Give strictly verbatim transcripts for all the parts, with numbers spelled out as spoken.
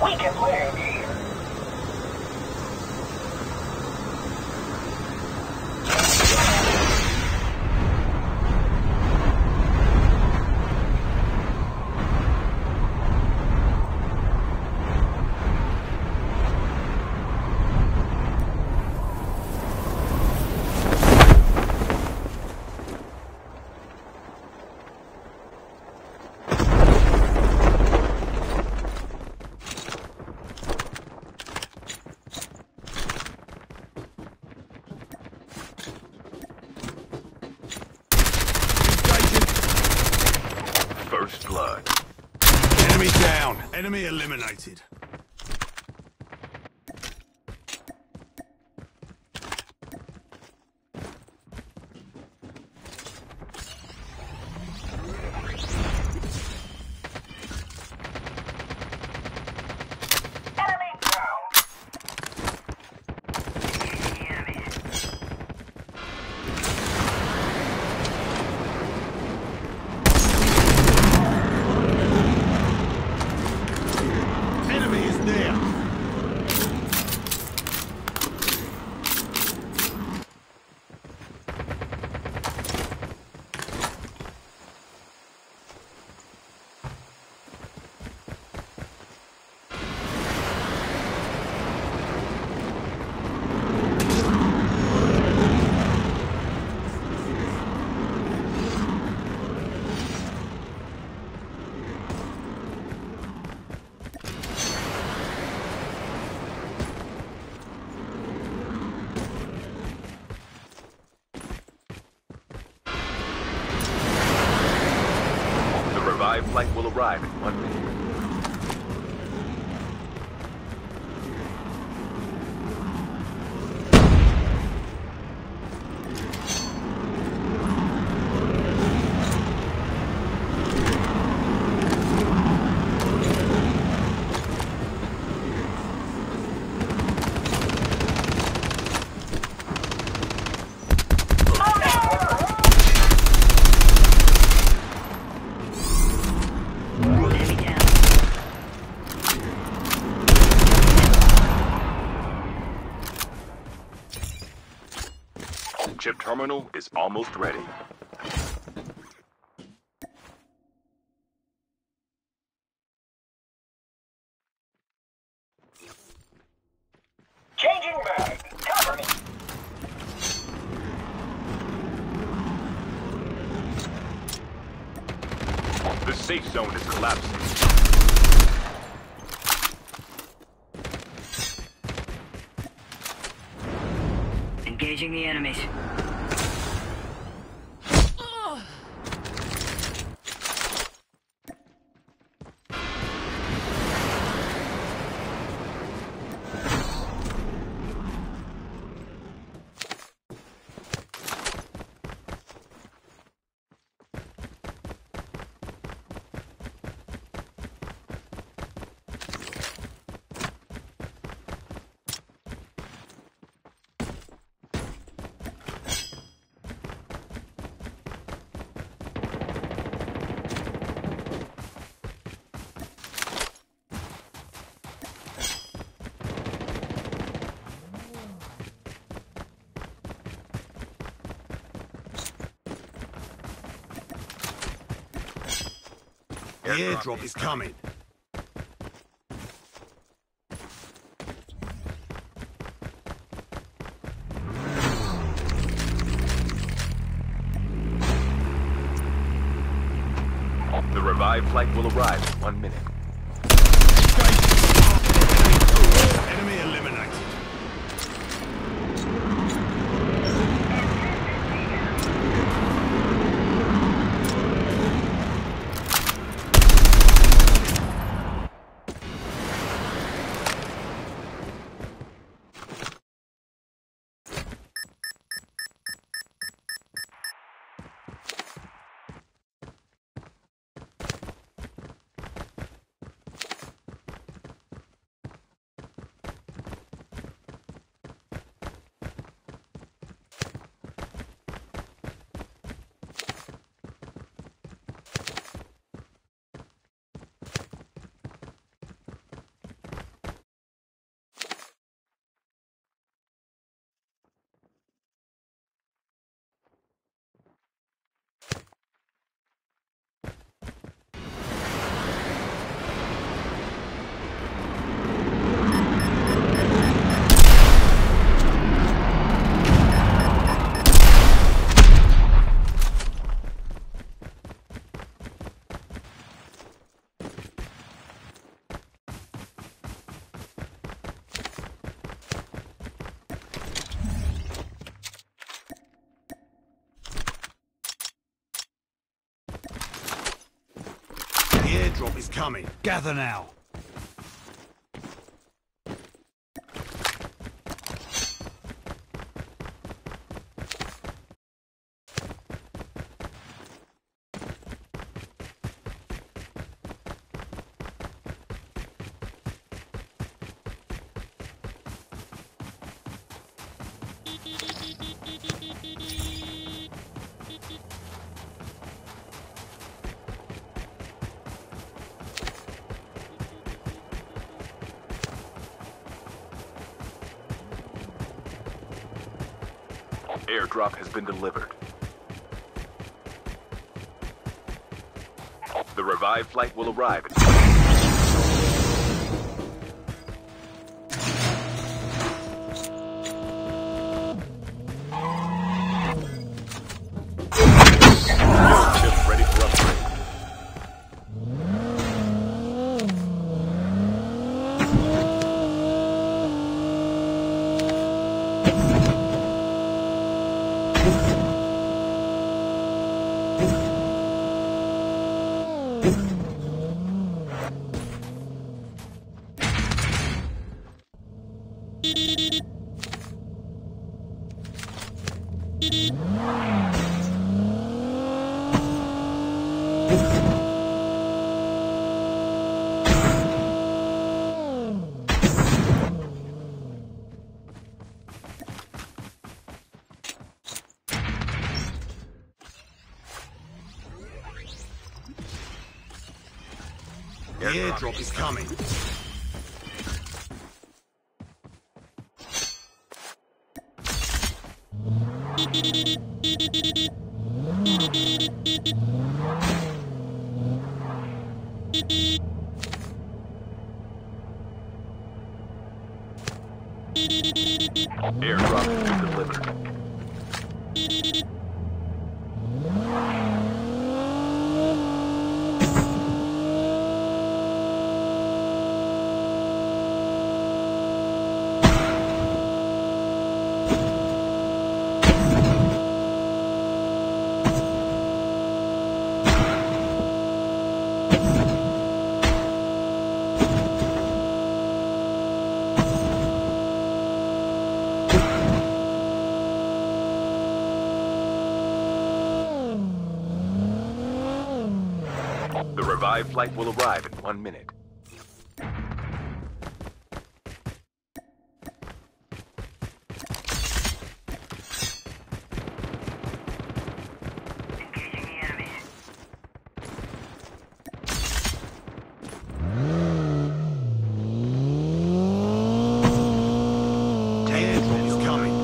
We can live here. First blood. Enemy down. Enemy eliminated. Enemy down. Enemy is near. The revived flight will arrive in one minute. Chip terminal is almost ready. Changing mag. Cover me. The safe zone is collapsing. Engaging the enemies. The airdrop is coming. The revived flight will arrive in one minute. Enemy eliminated. airdrop is coming. Gather now. Airdrop has been delivered. The revived flight will arrive. Ship ready for upgrade. The airdrop is coming. Airdrop has been delivered. The revived flight will arrive in one minute. Engaging the enemies. The airdrop is coming.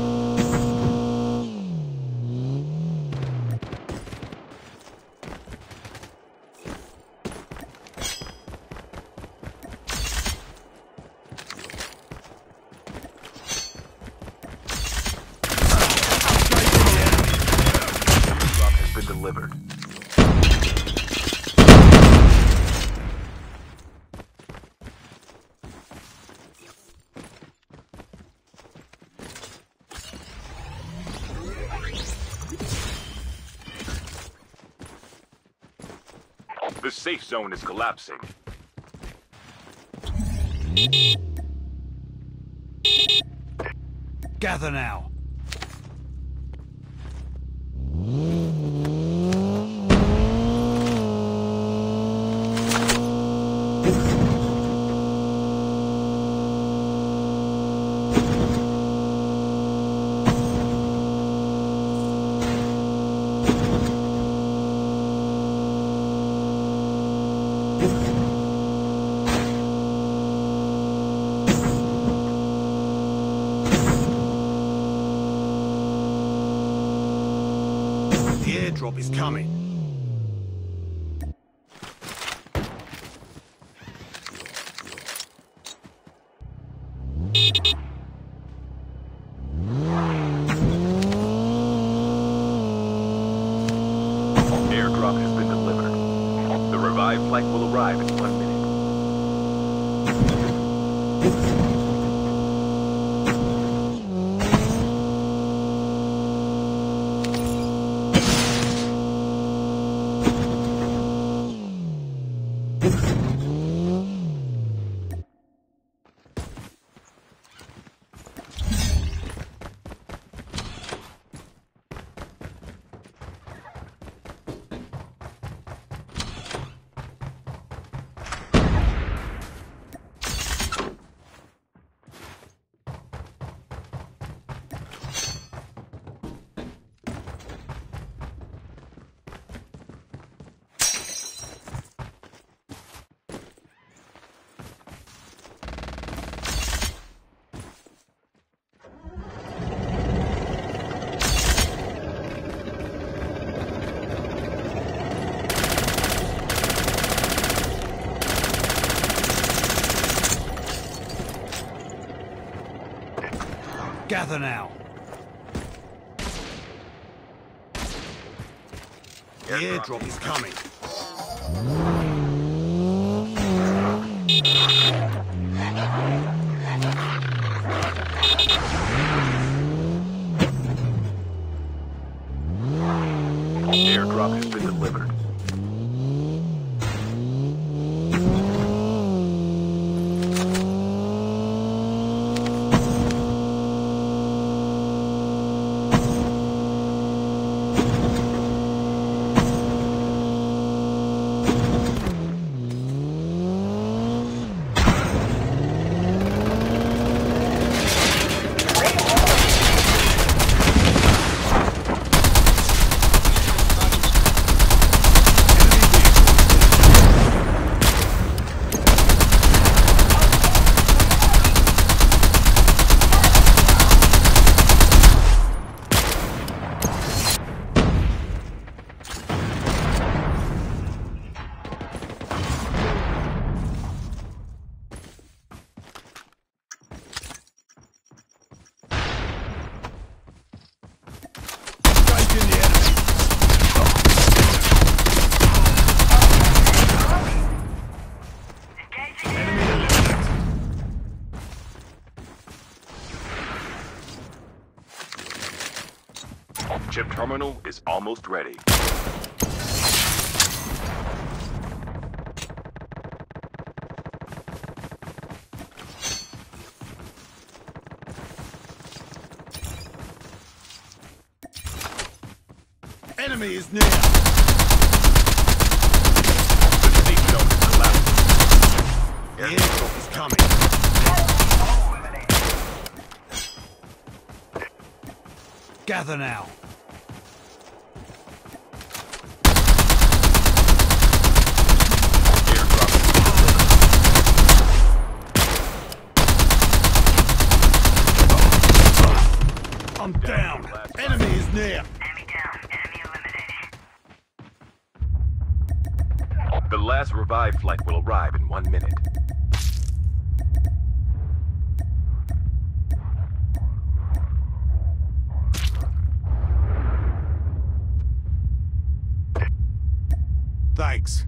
Airdrop has been delivered. The safe zone is collapsing. Gather now. The airdrop is coming. Airdrop has been delivered. The revived flight will arrive in one minute. Gather now. The airdrop is coming. Airdrop has been delivered. Chip terminal is almost ready. Enemy is near. The safe zone is collapsing. The airdrop is coming. Gather now. I'm down. Enemy is near. Enemy down. Enemy eliminated. The last revive flight will arrive in one minute. Thanks.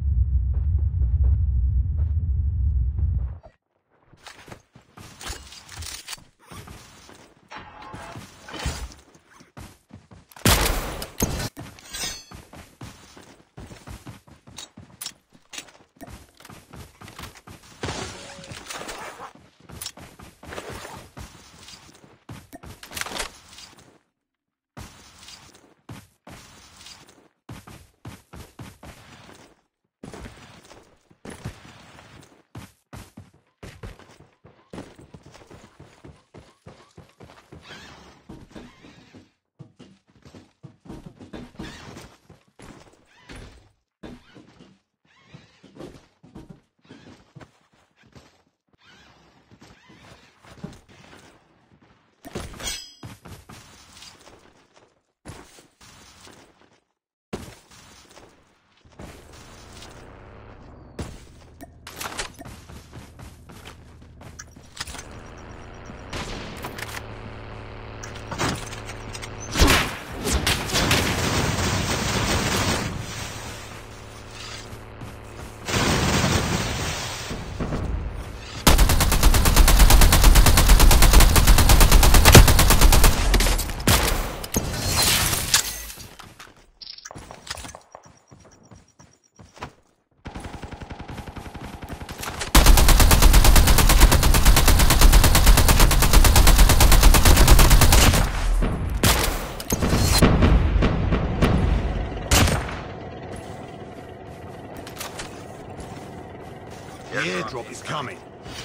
The airdrop is coming.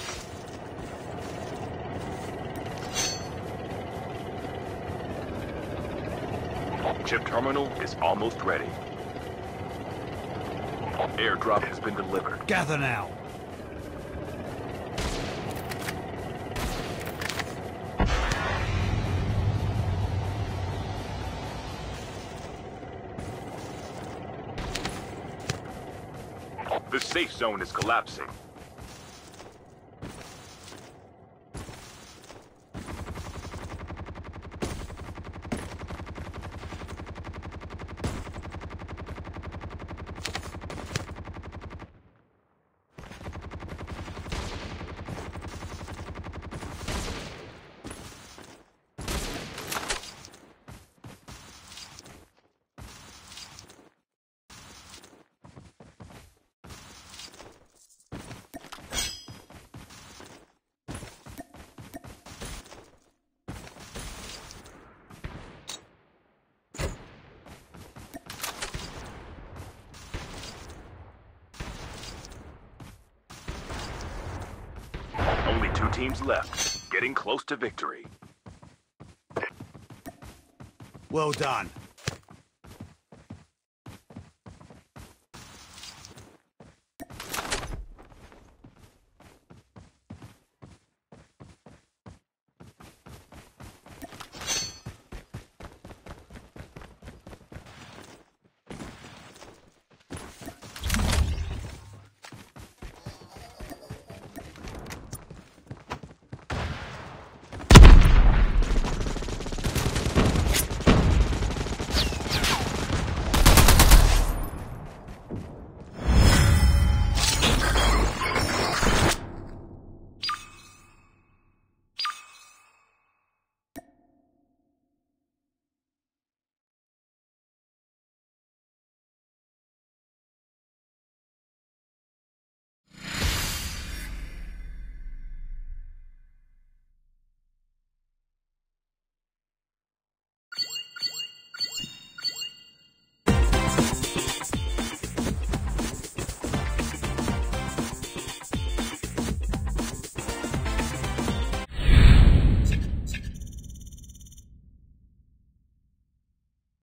Chip terminal is almost ready. Airdrop has been delivered. Gather now. The safe zone is collapsing. Two teams left, getting close to victory. Well done.